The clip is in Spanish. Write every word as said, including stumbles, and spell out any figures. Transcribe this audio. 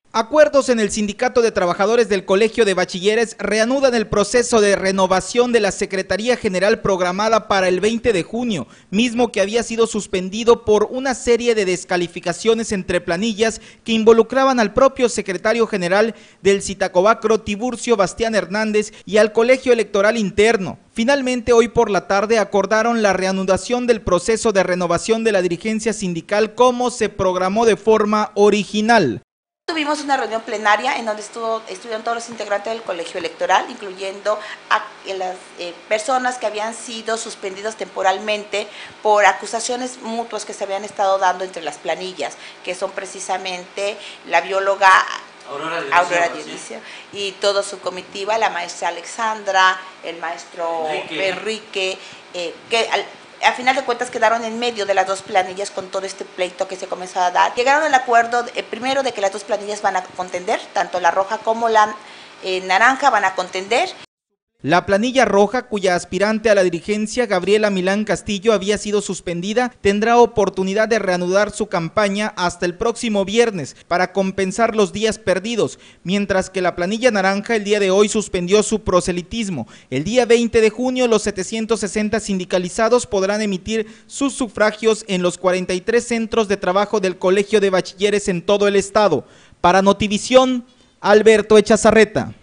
Acuerdos en el Sindicato de Trabajadores del Colegio de Bachilleres reanudan el proceso de renovación de la Secretaría General programada para el veinte de junio, mismo que había sido suspendido por una serie de descalificaciones entre planillas que involucraban al propio secretario general del Zitácuaro, Tiburcio Bastián Hernández, y al Colegio Electoral Interno. Finalmente, hoy por la tarde acordaron la reanudación del proceso de renovación de la dirigencia sindical como se programó de forma original. Tuvimos una reunión plenaria en donde estuvo, estuvieron todos los integrantes del colegio electoral, incluyendo a las eh, personas que habían sido suspendidos temporalmente por acusaciones mutuas que se habían estado dando entre las planillas, que son precisamente la bióloga Aurora Dionisio, Aurora Dionisio ¿sí? y toda su comitiva, la maestra Alexandra, el maestro Enrique, Enrique eh, que al, a final de cuentas quedaron en medio de las dos planillas con todo este pleito que se comenzó a dar. Llegaron al acuerdo eh, primero de que las dos planillas van a contender, tanto la roja como la eh, naranja van a contender. La planilla roja, cuya aspirante a la dirigencia, Gabriela Milán Castillo, había sido suspendida, tendrá oportunidad de reanudar su campaña hasta el próximo viernes para compensar los días perdidos, mientras que la planilla naranja el día de hoy suspendió su proselitismo. El día veinte de junio los setecientos sesenta sindicalizados podrán emitir sus sufragios en los cuarenta y tres centros de trabajo del Colegio de Bachilleres en todo el estado. Para Notivisión, Alberto Echazarreta.